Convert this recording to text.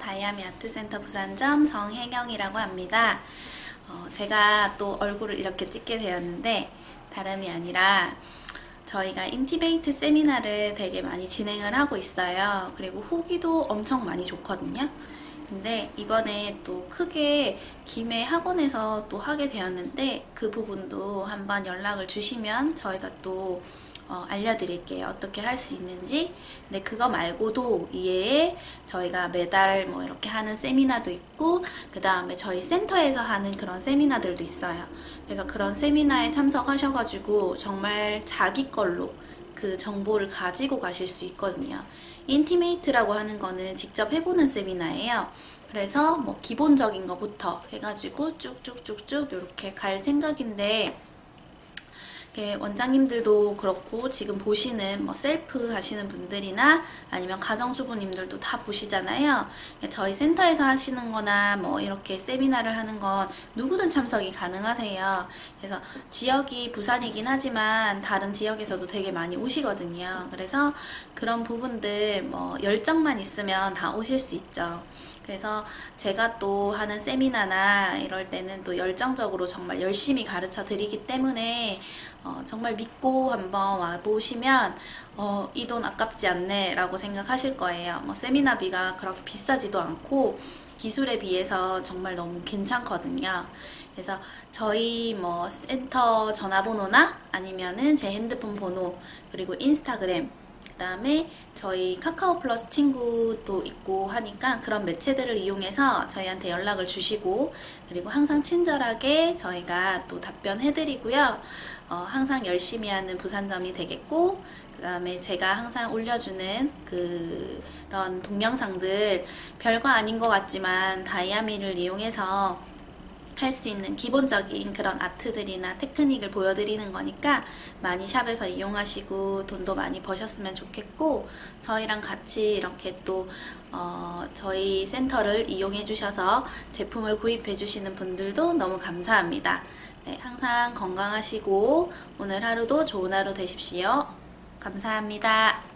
다이아미 아트센터 부산점 정혜경이라고 합니다. 제가 또 얼굴을 이렇게 찍게 되었는데 다름이 아니라 저희가 인티베이트 세미나를 되게 많이 진행을 하고 있어요. 그리고 후기도 엄청 많이 좋거든요. 근데 이번에 또 크게 김해 학원에서 또 하게 되었는데 그 부분도 한번 연락을 주시면 저희가 또 알려드릴게요. 어떻게 할 수 있는지. 근데 그거 말고도 이외에 저희가 매달 뭐 이렇게 하는 세미나도 있고, 그 다음에 저희 센터에서 하는 그런 세미나들도 있어요. 그래서 그런 세미나에 참석하셔가지고 정말 자기 걸로 그 정보를 가지고 가실 수 있거든요. 인티메이트라고 하는 거는 직접 해보는 세미나예요. 그래서 뭐 기본적인 거부터 해가지고 쭉쭉쭉쭉 이렇게 갈 생각인데, 원장님들도 그렇고 지금 보시는 뭐 셀프 하시는 분들이나 아니면 가정주부님들도 다 보시잖아요. 저희 센터에서 하시는 거나 뭐 이렇게 세미나를 하는 건 누구든 참석이 가능하세요. 그래서 지역이 부산이긴 하지만 다른 지역에서도 되게 많이 오시거든요. 그래서 그런 부분들 뭐 열정만 있으면 다 오실 수 있죠. 그래서 제가 또 하는 세미나나 이럴 때는 또 열정적으로 정말 열심히 가르쳐 드리기 때문에 정말 믿고 한번 와보시면 이 돈 아깝지 않네 라고 생각하실 거예요. 뭐 세미나비가 그렇게 비싸지도 않고 기술에 비해서 정말 너무 괜찮거든요. 그래서 저희 뭐 센터 전화번호나 아니면은 제 핸드폰 번호, 그리고 인스타그램, 그 다음에 저희 카카오 플러스 친구도 있고 하니까 그런 매체들을 이용해서 저희한테 연락을 주시고, 그리고 항상 친절하게 저희가 또 답변해드리고요. 항상 열심히 하는 부산점이 되겠고, 그 다음에 제가 항상 올려주는 그런 동영상들 별거 아닌 것 같지만 다이아미를 이용해서 할 수 있는 기본적인 그런 아트들이나 테크닉을 보여드리는 거니까 많이 샵에서 이용하시고 돈도 많이 버셨으면 좋겠고, 저희랑 같이 이렇게 또 저희 센터를 이용해 주셔서 제품을 구입해 주시는 분들도 너무 감사합니다. 네, 항상 건강하시고 오늘 하루도 좋은 하루 되십시오. 감사합니다.